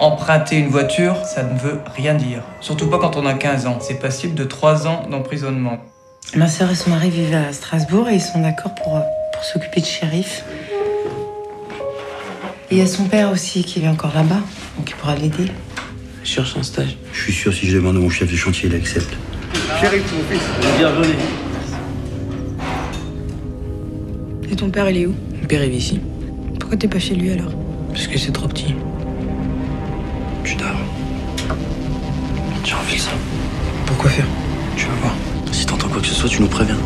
Emprunter une voiture, ça ne veut rien dire. Surtout pas quand on a 15 ans. C'est passible de 3 ans d'emprisonnement. Ma sœur et son mari vivaient à Strasbourg et ils sont d'accord pour s'occuper de shérif. Et il y a son père aussi qui est encore là-bas, donc il pourra l'aider. Je cherche un stage. Je suis sûr, si je demande à mon chef de chantier, il accepte. Shérif, mon fils. Bienvenue. Et ton père, il est où? Mon père, il vit ici. Pourquoi t'es pas chez lui alors? Parce que c'est trop petit. Tu dors. J'ai envie de ça. Pourquoi faire? Tu vas voir. Si t'entends quoi que ce soit, tu nous préviens.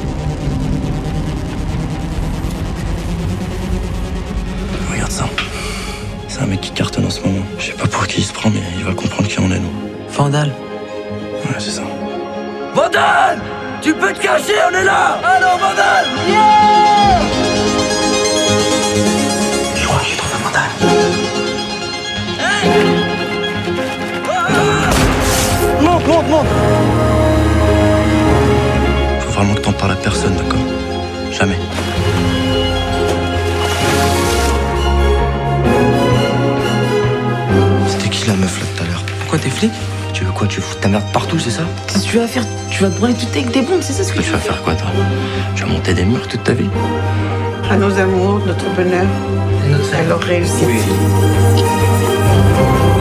Regarde ça. C'est un mec qui cartonne en ce moment. Je sais pas pour qui il se prend, mais il va comprendre qui on est, nous. Vandal. Ouais, c'est ça. Vandal! Tu peux te cacher, on est là! Alors, Vandal! Yeah! Je crois que j'ai trouvé Vandal. Hey! Monte! Faut vraiment que t'en parles à personne, d'accord? Jamais. C'était qui la meuf là tout à l'heure? Pourquoi t'es flic? Tu veux quoi? Tu fous ta merde partout, c'est ça? Qu'est-ce que tu vas faire? Tu vas te brûler tout avec des bombes, c'est ça ce que Tu vas faire quoi, toi? Tu vas monter des murs toute ta vie? À nos amours, notre bonheur, à leur réussite. Oui.